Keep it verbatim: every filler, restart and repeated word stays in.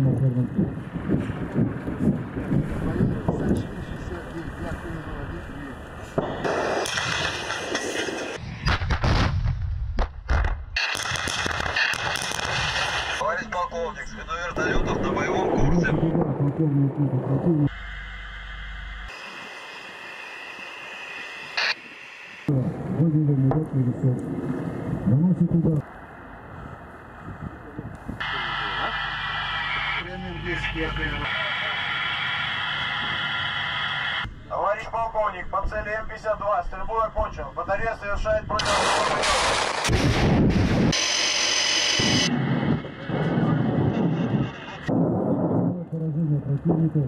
Товарищ полковник, следу вертолетов на боевом курсе. Товарищ полковник, по цели М пятьдесят два, стрельбу окончен. Батарея совершает противовоздушный Поражение противника.